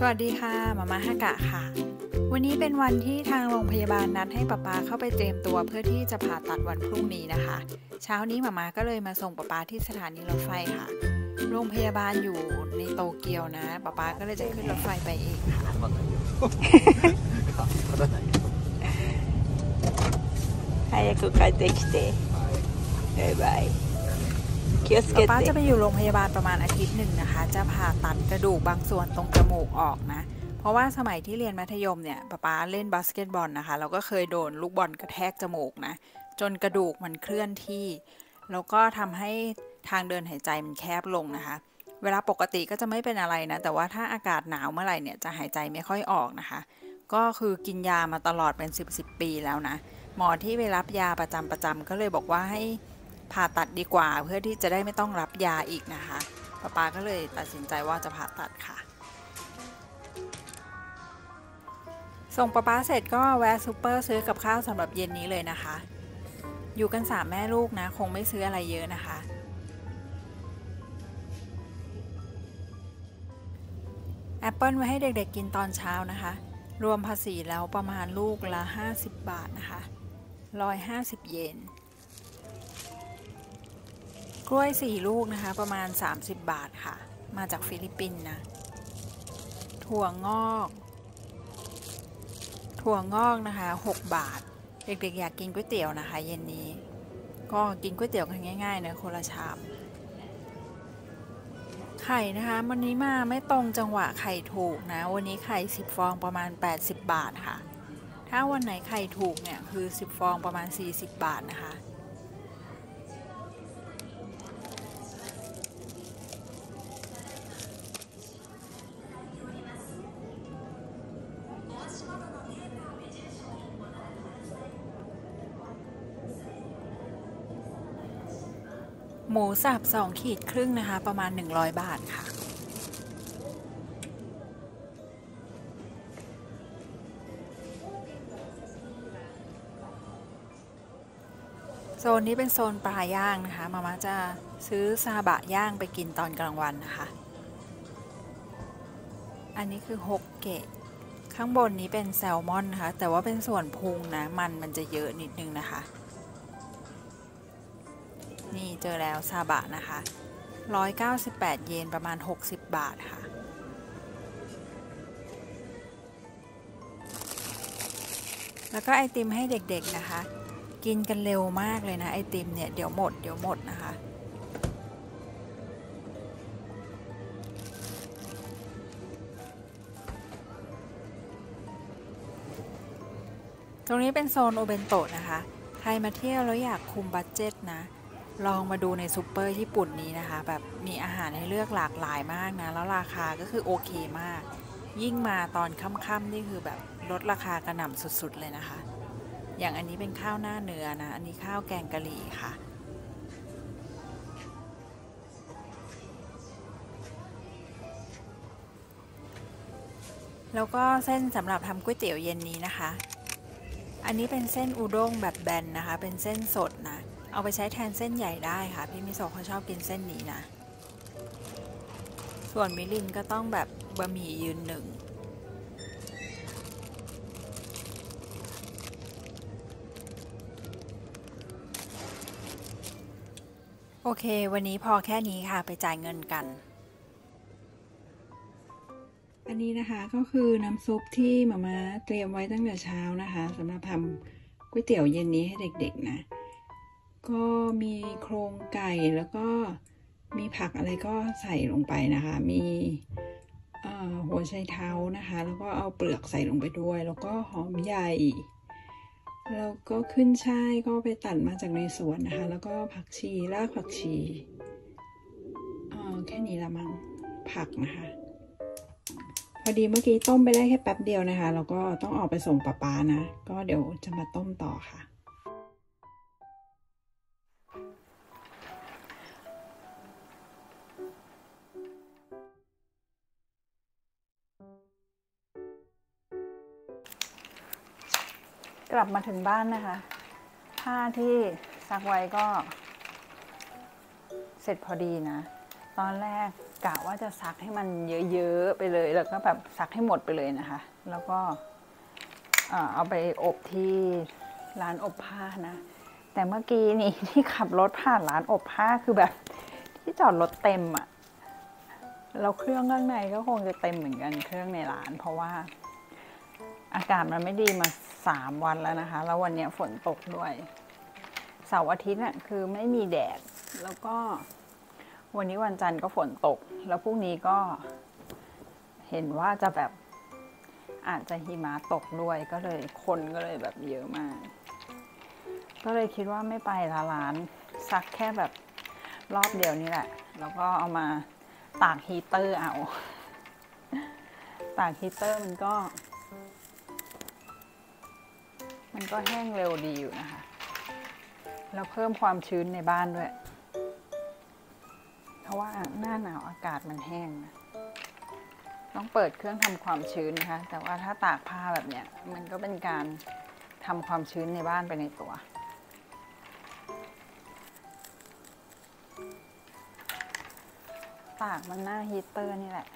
สวัสดีค่ะมาม่าฮากะค่ะวันนี้เป็นวันที่ทางโรงพยาบาลนัดให้ป๊าป๊าเข้าไปเตรียมตัวเพื่อที่จะผ่าตัดวันพรุ่งนี้นะคะเช้านี้มาม่าก็เลยมาส่งป๊าป๊าที่สถานีรถไฟค่ะโรงพยาบาลอยู่ในโตเกียวนะป๊าป๊าก็เลยจะขึ้นรถไฟไปเองค่ะ早く帰ってきてバイバイป๊าป๊าจะไปอยู่โรงพยาบาลประมาณอาทิตย์หนึ่งนะคะจะผ่าตัดกระดูกบางส่วนตรงจมูกออกนะเพราะว่าสมัยที่เรียนมัธยมเนี่ยป๊าป๊าเล่นบาสเกตบอลนะคะเราก็เคยโดนลูกบอลกระแทกจมูกนะจนกระดูกมันเคลื่อนที่แล้วก็ทำให้ทางเดินหายใจมันแคบลงนะคะเวลาปกติก็จะไม่เป็นอะไรนะแต่ว่าถ้าอากาศหนาวเมื่อไหร่เนี่ยจะหายใจไม่ค่อยออกนะคะก็คือกินยามาตลอดเป็น10 ปีแล้วนะหมอที่ไปรับยาประจำก็เลยบอกว่าให้ผ่าตัดดีกว่าเพื่อที่จะได้ไม่ต้องรับยาอีกนะคะป๊าก็เลยตัดสินใจว่าจะผ่าตัดค่ะส่งป๊าเสร็จก็แวะซูเปอร์ซื้อกับข้าวสำหรับเย็นนี้เลยนะคะอยู่กัน3แม่ลูกนะคงไม่ซื้ออะไรเยอะนะคะแอปเปิลไว้ให้เด็กๆกินตอนเช้านะคะรวมภาษีแล้วประมาณลูกละ50 บาทนะคะ150 เยนกล้วย4 ลูกนะคะประมาณ30 บาทค่ะมาจากฟิลิปปินส์นะถั่วงอกนะคะ6 บาทเด็กๆอยากกินก๋วยเตี๋ยวนะคะเย็นนี้ก็กินก๋วยเตี๋ยวกันง่ายๆนะคนละชามไข่นะคะวันนี้มาไม่ตรงจังหวะไข่ถูกนะวันนี้ไข่10 ฟองประมาณ80 บาทค่ะถ้าวันไหนไข่ถูกเนี่ยคือ10 ฟองประมาณ40 บาทนะคะหมูสับ2 ขีดครึ่งนะคะประมาณ100 บาทค่ะโซนนี้เป็นโซนปลาย่างนะคะมาม่าจะซื้อซาบะย่างไปกินตอนกลางวันนะคะอันนี้คือฮกเกะข้างบนนี้เป็นแซลมอนนะคะแต่ว่าเป็นส่วนพุงนะมันจะเยอะนิดนึงนะคะนี่เจอแล้วซาบะนะคะ198 เยนประมาณ60 บาทค่ะแล้วก็ไอติมให้เด็กๆนะคะกินกันเร็วมากเลยนะไอติมเนี่ยเดี๋ยวหมดนะคะตรงนี้เป็นโซนโอเบนโตะนะคะใครมาเที่ยวแล้วอยากคุมบัดเจ็ตนะลองมาดูในซูเปอร์ญี่ปุ่นนี้นะคะแบบมีอาหารให้เลือกหลากหลายมากนะแล้วราคาก็คือโอเคมากยิ่งมาตอนค่ำๆนี่คือแบบลดราคากระหน่ำสุดๆเลยนะคะอย่างอันนี้เป็นข้าวหน้าเนื้อนะอันนี้ข้าวแกงกะหรี่ค่ะแล้วก็เส้นสำหรับทำก๋วยเตี๋ยวเย็นนี้นะคะอันนี้เป็นเส้นอุด้งแบบแบนนะคะเป็นเส้นสดนะเอาไปใช้แทนเส้นใหญ่ได้ค่ะพี่มิโซะเขาชอบกินเส้นนี้นะส่วนมิรินก็ต้องแบบบะหมี่ยืนหนึ่งโอเควันนี้พอแค่นี้ค่ะไปจ่ายเงินกันอันนี้นะคะก็คือน้ำซุปที่มาม่าเตรียมไว้ตั้งแต่เช้านะคะสำหรับทำก๋วยเตี๋ยวเย็นนี้ให้เด็กๆนะก็มีโครงไก่แล้วก็มีผักอะไรก็ใส่ลงไปนะคะมีหัวไชเท้านะคะแล้วก็เอาเปลือกใส่ลงไปด้วยแล้วก็หอมใหญ่แล้วก็ขึ้นช่ายก็ไปตัดมาจากในสวนนะคะแล้วก็ผักชีรากผักชีแค่นี้ละมั้งผักนะคะพอดีเมื่อกี้ต้มไปได้แค่แป๊บเดียวนะคะแล้วก็ต้องออกไปส่งป๊านะก็เดี๋ยวจะมาต้มต่อค่ะกลับมาถึงบ้านนะคะผ้าที่ซักไว้ก็เสร็จพอดีนะตอนแรกกะว่าจะซักให้มันเยอะๆไปเลยแล้วก็แบบซักให้หมดไปเลยนะคะแล้วก็เอาไปอบที่ร้านอบผ้านะแต่เมื่อกี้นี้ที่ขับรถผ่านร้านอบผ้าคือแบบที่จอดรถเต็มอ่ะเราเครื่องข้างในก็คงจะเต็มเหมือนกันเครื่องในร้านเพราะว่าอากาศมันไม่ดีมา3 วันแล้วนะคะแล้ววันนี้ฝนตกด้วยเสาร์อาทิตย์น่ะคือไม่มีแดดแล้วก็วันนี้วันจันทร์ก็ฝนตกแล้วพรุ่งนี้ก็เห็นว่าจะแบบอาจจะหิมะตกด้วยก็เลยแบบเยอะมากก็เลยคิดว่าไม่ไปละร้านซักแค่แบบรอบเดียวนี่แหละแล้วก็เอามาตากฮีเตอร์เอาตากฮีเตอร์มันก็แห้งเร็วดีอยู่นะคะแล้วเพิ่มความชื้นในบ้านด้วยเพราะว่าหน้าหนาวอากาศมันแห้งนะต้องเปิดเครื่องทำความชื้นนะคะแต่ว่าถ้าตากผ้าแบบเนี้ยมันก็เป็นการทำความชื้นในบ้านไปในตัวตากมันหน้าฮีเตอร์นี่แหละ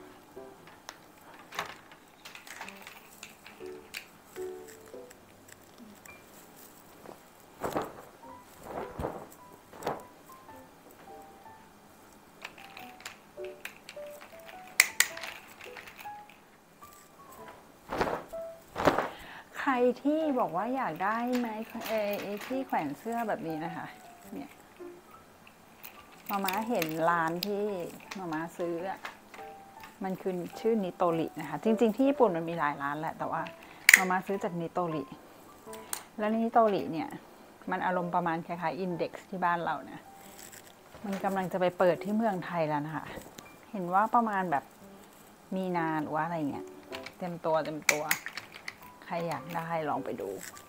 ใครที่บอกว่าอยากได้ไหมที่แขวนเสื้อแบบนี้นะคะเนี่ยมาม่าเห็นร้านที่มาม่าซื้อมันคือชื่อนิโตรินะคะจริงๆที่ญี่ปุ่นมันมีหลายร้านแหละแต่ว่ามาม่าซื้อจากนิโตริแล้วนิโตริเนี่ยมันอารมณ์ประมาณคล้ายๆอินเด็กซ์ที่บ้านเรานะมันกำลังจะไปเปิดที่เมืองไทยแล้วนะคะเห็นว่าประมาณแบบมีนาหรือว่าอะไรเงี้ยเต็มตัวใครอยากได้ลองไปดู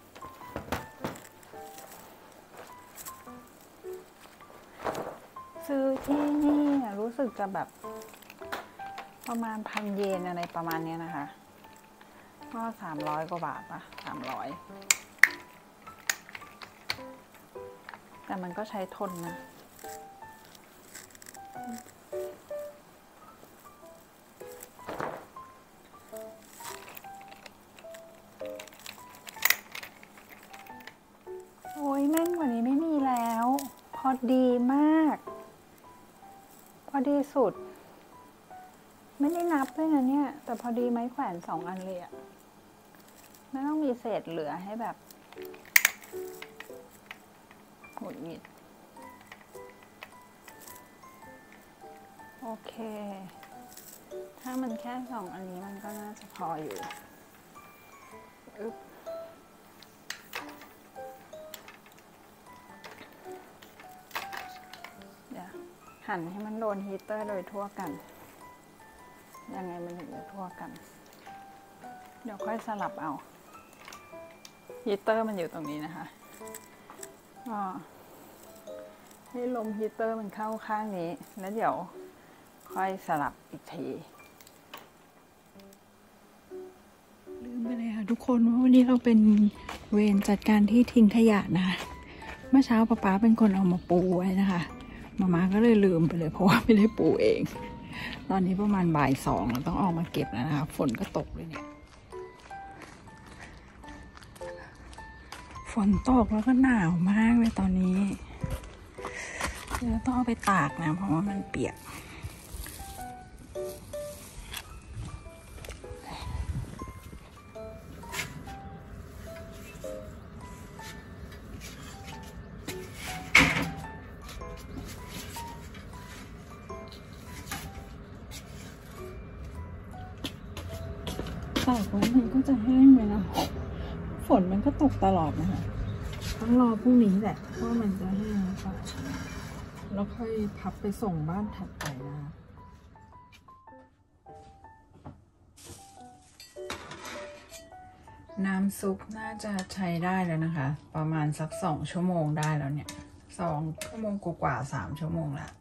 ซื้อที่นี่รู้สึกจะแบบประมาณ1,000 เยนอะไรประมาณนี้นะคะก็300 กว่าบาทปะ300แต่มันก็ใช้ทนนะโอ้ยแม่งกว่านี้ไม่มีแล้วพอดีมากพอดีสุดไม่ได้นับด้วยนะเนี่ยแต่พอดีไม้แขวน2 อันเลยอะไม่ต้องมีเศษเหลือให้แบบหงุดหงิดโอเคถ้ามันแค่2 อันนี้มันก็น่าจะพออยู่อึ๊บเดี๋ยวหั่นให้มันโดนฮีเตอร์โดยทั่วกันยังไงมันถึงจะทั่วกันเดี๋ยวค่อยสลับเอาฮีเตอร์มันอยู่ตรงนี้นะคะก็ให้ลมฮีเตอร์มันเข้าข้างนี้แล้วเดี๋ยวค่อยสลับอีกทีลืมไปเลยค่ะทุกคนว่าวันนี้เราเป็นเวรจัดการที่ทิ้งขยะนะคะเมื่อเช้าป๊าเป็นคนเอามาปูไว้นะคะมาก็เลยลืมไปเลยเพราะว่าไม่ได้ปูเองตอนนี้ประมาณบ่าย 2เราต้องออกมาเก็บแล้วนะคะฝนก็ตกเลยเนี่ยฝนตกแล้วก็หนาวมากเลยตอนนี้เดี๋ยวต้องเอาไปตากนะเพราะว่ามันเปียกตากไว้มันก็จะแห้งเลยนะฝนมันก็ตกตลอดนะคะต้องรอพรุ่งนี้แหละว่ามันจะแห้งค่ะแล้วค่อยพับไปส่งบ้านถัดไปนะคะน้ำซุปน่าจะใช้ได้แล้วนะคะประมาณสัก2 ชั่วโมงได้แล้วเนี่ย2 ชั่วโมงกว่า3 ชั่วโมงละ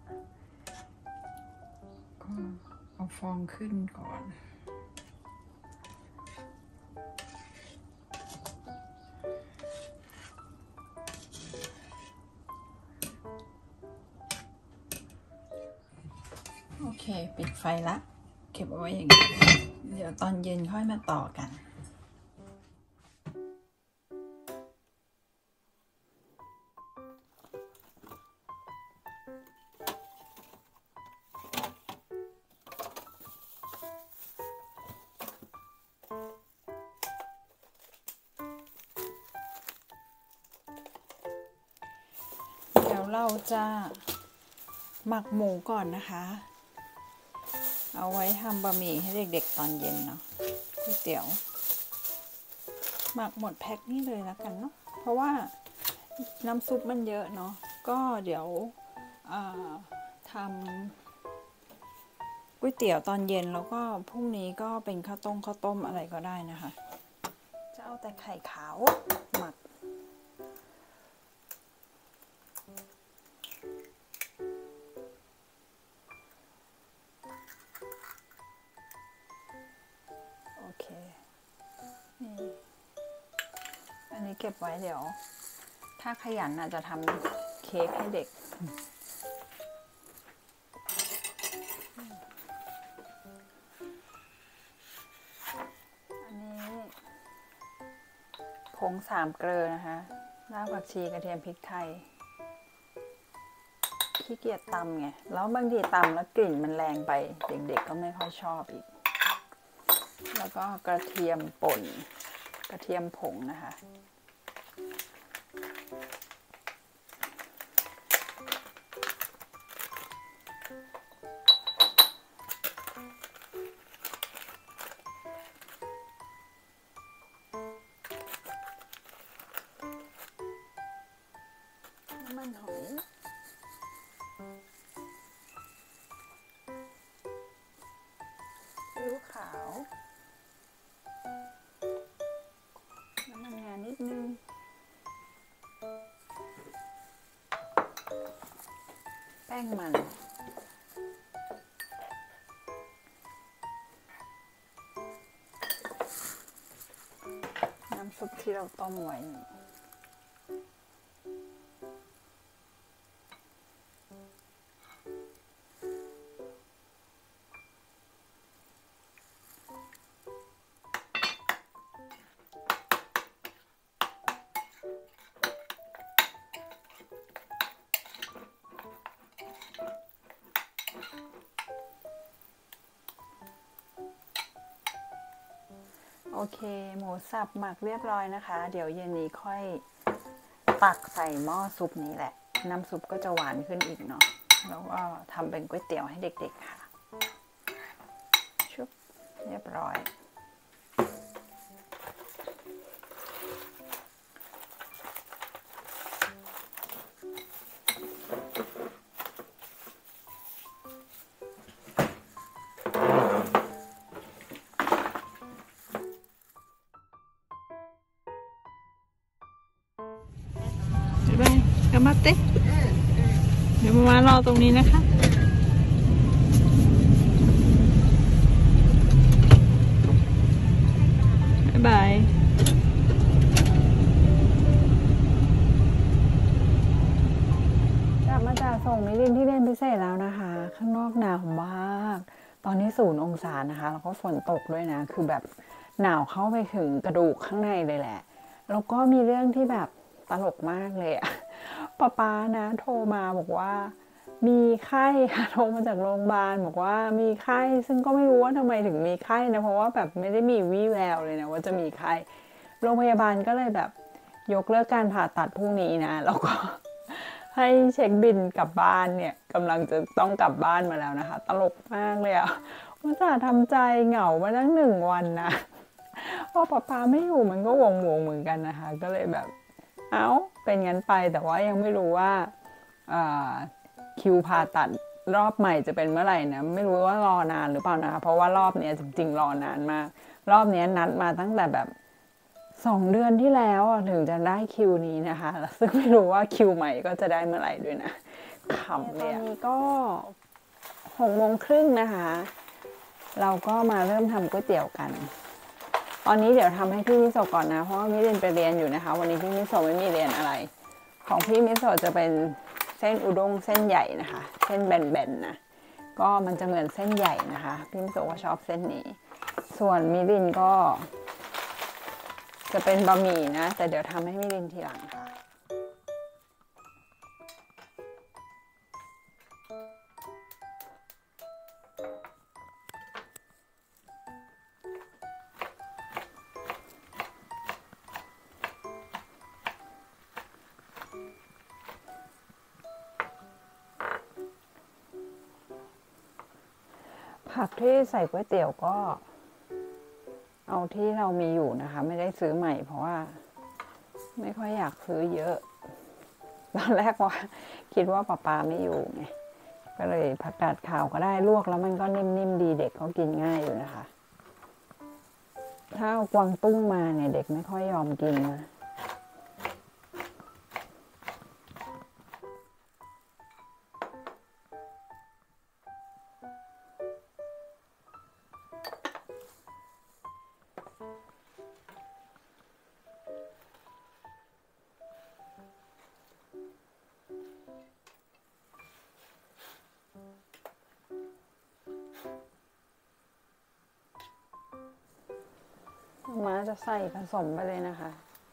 ก็เอาฟองขึ้นก่อนเคปิดไฟละเก็บเอาไว้อย่างนี้เดี๋ยวตอนเย็นค่อยมาต่อกันเดี๋ยวเราจะหมักหมูก่อนนะคะเอาไว้ทำบะหมี่ให้เด็กๆตอนเย็นเนาะก๋วยเตี๋ยวหมักหมดแพ็คนี่เลยแล้วกันเนาะเพราะว่าน้ำซุปมันเยอะเนาะก็เดี๋ยวทำก๋วยเตี๋ยวตอนเย็นแล้วก็พรุ่งนี้ก็เป็นข้าวต้มอะไรก็ได้นะคะจะเอาแต่ไข่ขาวหมักโอเคนี่อันนี้เก็บไว้เดี๋ยวถ้าขยันอาจจะทำเค้กให้เด็กอันนี้ผง3 เกลอนะคะรากผักชีกระเทียมพริกไทยขี้เกียจตำไงแล้วบางทีตำแล้วกลิ่นมันแรงไปเด็กๆก็ไม่ค่อยชอบอีกแล้วก็กระเทียมป่นกระเทียมผงนะคะน้ำมันหอยซีอิ๊วขาวน้ำมันงานิดนึงแป้งมันน้ำซุปที่เราต้มไว้โอเคหมูสับหมักเรียบร้อยนะคะเดี๋ยวเย็นนี้ค่อยตักใส่หม้อซุปนี้แหละน้ำซุปก็จะหวานขึ้นอีกเนาะแล้วก็ทำเป็นก๋วยเตี๋ยวให้เด็กๆค่ะชุบเรียบร้อยไปกลับมาเต้เดี๋ยวมารอตรงนี้นะคะบ๊ายบายกลับมาจากส่งมิลินที่เรียนพิเศษแล้วนะคะข้างนอกหนาวมากตอนนี้0 องศานะคะแล้วก็ฝนตกด้วยนะคือแบบหนาวเข้าไปถึงกระดูกข้างในเลยแหละแล้วก็มีเรื่องที่แบบตลกมากเลยอะป๊านะโทรมาบอกว่ามีไข้ค่ะโทรมาจากโรงพยาบาลบอกว่ามีไข้ซึ่งก็ไม่รู้ว่าทำไมถึงมีไข้นะเพราะว่าแบบไม่ได้มีวี่แววเลยนะว่าจะมีไข้โรงพยาบาลก็เลยแบบยกเลิกการผ่าตัดพรุ่งนี้นะแล้วก็ให้เช็คบิลกลับบ้านเนี่ยกำลังจะต้องกลับบ้านมาแล้วนะคะตลกมากเลยอะว่าจะทำใจเหงามาตั้ง1 วันนะพอป๊าไม่อยู่มันก็วงเหมือนกันนะคะก็เลยแบบเป็นงั้นไปแต่ว่ายังไม่รู้ว่าคิวผ่าตัดรอบใหม่จะเป็นเมื่อไหร่นะไม่รู้ว่ารอนานหรือเปล่านะคะเพราะว่ารอบนี้จริงๆรอนานมากรอบนี้นัดมาตั้งแต่แบบ2 เดือนที่แล้วถึงจะได้คิวนี้นะคะซึ่งไม่รู้ว่าคิวใหม่ก็จะได้เมื่อไหร่ด้วยนะขำเลยตอนนี้ก็6:30นะคะเราก็มาเริ่มทำก๋วยเตี๋ยวกันตอนนี้เดี๋ยวทำให้พี่มิโซะก่อนนะเพราะว่ามิเรียนไปเรียนอยู่นะคะวันนี้พี่มิโซะไม่มีเรียนอะไรของพี่มิโซะจะเป็นเส้นอุด้งเส้นใหญ่นะคะเส้นแบนๆนะก็มันจะเหมือนเส้นใหญ่นะคะพี่มิโซะก็ชอบเส้นนี้ส่วนมิรินก็จะเป็นบะหมี่นะแต่เดี๋ยวทำให้มิรินทีหลังค่ะผักที่ใส่ก๋วยเตี๋ยวก็เอาที่เรามีอยู่นะคะไม่ได้ซื้อใหม่เพราะว่าไม่ค่อยอยากซื้อเยอะตอนแรกว่าคิดว่าป๊าไม่อยู่ไงก็เลยผักกาดขาวก็ได้ลวกแล้วมันก็นิ่มๆดีเด็กเขากินง่ายอยู่นะคะถ้าเอากวางตุ้งมาเนี่ยเด็กไม่ค่อยยอมกินนะม้าจะใส่ผสมไปเลยนะคะ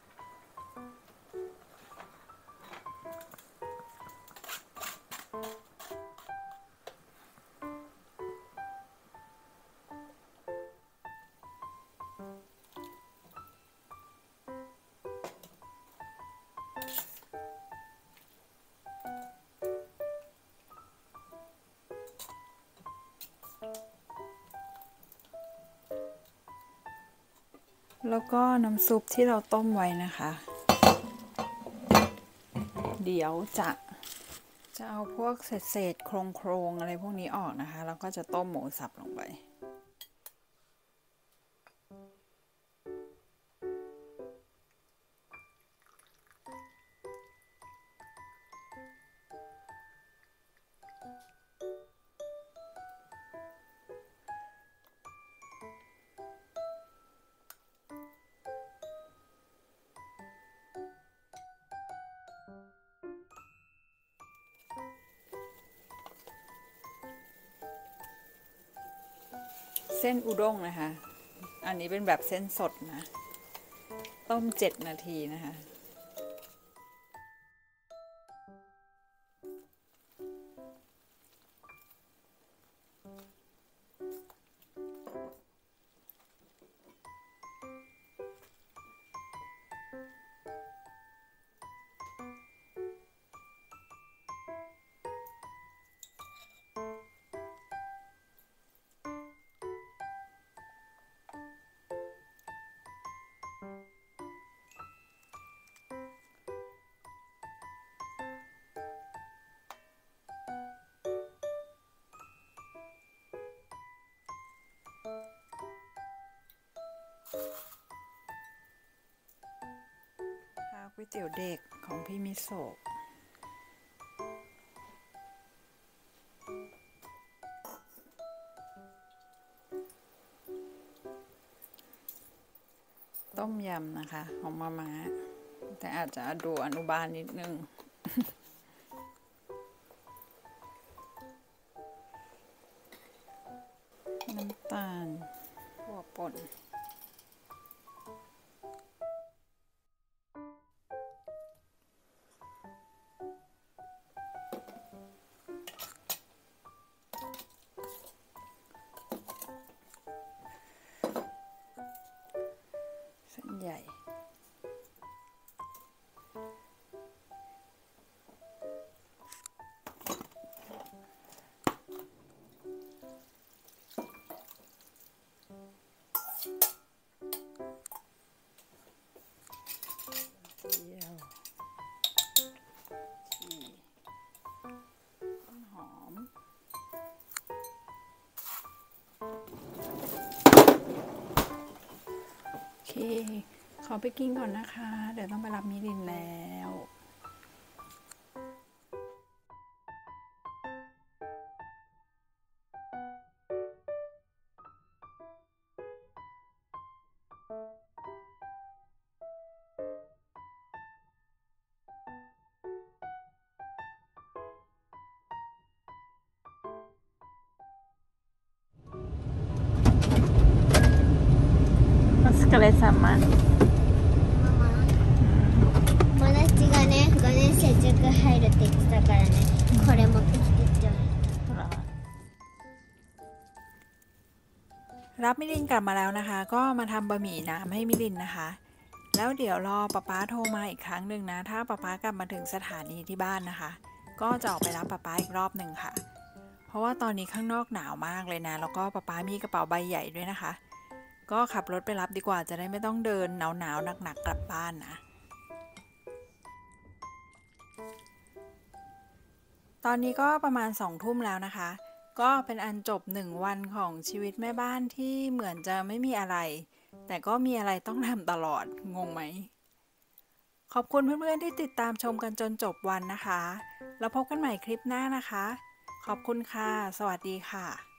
แล้วก็น้ำซุปที่เราต้มไว้นะคะเดี๋ยวจะเอาพวกเศษโครงอะไรพวกนี้ออกนะคะแล้วก็จะต้มหมูสับลงไปเส้นอุด้งนะคะอันนี้เป็นแบบเส้นสดนะต้ม7 นาทีนะคะก๋วยเตี๋ยวเด็กของพี่มิโซะต้มยำนะคะของมาม่าแต่อาจจะดูอนุบาลนิดนึงน้ำตาลถั่วป่นเส้นใหญ่ขอไปกินก่อนนะคะเดี๋ยวต้องไปรับมิรินแล้วก็เลยสามารถ友達がね5年生塾入るって言ってたからねこれ持ってきてって言われたรับมิลินกลับมาแล้วนะคะก็มาทำบะหมี่น้ำให้มิลินนะคะแล้วเดี๋ยวรอป๊าป๊าโทรมาอีกครั้งหนึ่งนะถ้าป๊าป๊ากลับมาถึงสถานีที่บ้านนะคะก็จะออกไปรับป๊าป๊าอีกรอบหนึ่งค่ะเพราะว่าตอนนี้ข้างนอกหนาวมากเลยนะแล้วก็ป๊าป๊ามีกระเป๋าใบใหญ่ด้วยนะคะก็ขับรถไปรับดีกว่าจะได้ไม่ต้องเดินหนาวหนักๆกลับบ้านนะตอนนี้ก็ประมาณ2 ทุ่มแล้วนะคะก็เป็นอันจบ1 วันของชีวิตแม่บ้านที่เหมือนจะไม่มีอะไรแต่ก็มีอะไรต้องทำตลอดงงไหมขอบคุณเพื่อนๆที่ติดตามชมกันจนจบวันนะคะแล้วพบกันใหม่คลิปหน้านะคะขอบคุณค่ะสวัสดีค่ะ